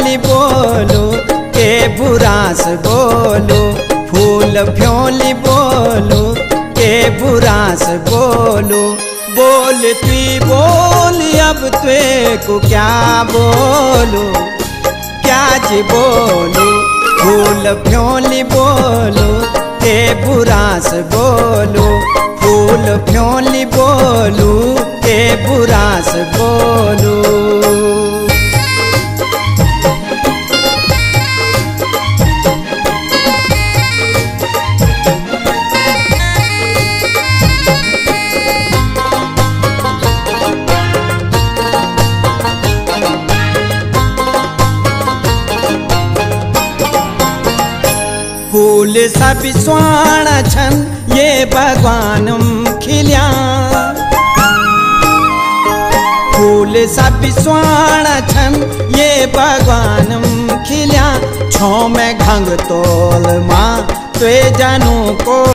फ्योली बोलो के बुरास बोलो, फूल फ्योली बोलो के बुरास बोलो। बोल तू बोल अब तुए को क्या बोलो, क्या जी बोलो। फूल फ्योली बोलो के बुरास बोलो, फूल फ्योली बोलो के बुरास बोलो। फूल सब स्वाण छन ये भगवानम खिल्या, फूल सब स्वाण छन ये भगवानम खिल्या। छो में घंग तोल माँ तुए जानू को